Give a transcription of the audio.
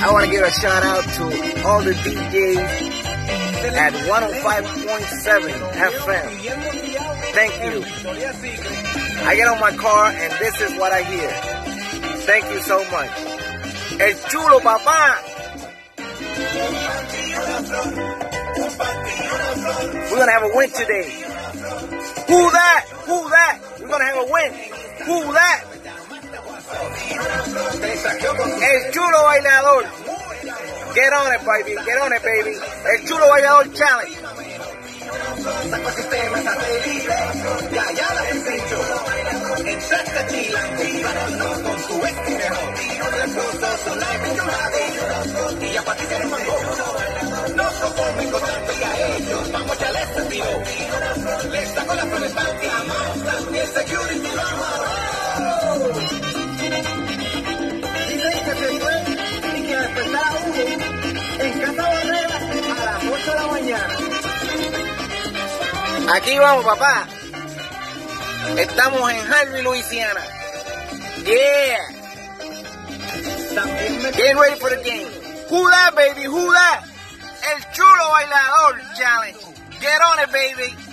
I want to give a shout out to all the DJs at 105.7 FM. Thank you. I get on my car and this is what I hear. Thank you so much. El chulo, papá. We're going to have a win today. Who that? Who that? We're going to have a win. Who that? El chulo bailador. Get on it, baby. Get on it, baby. El chulo bailador challenge. Aquí vamos, papá. Estamos en Harvey, Louisiana. Yeah. Getting ready for the game. Who that, baby? Who that? El chulo bailador challenge. Get on it, baby.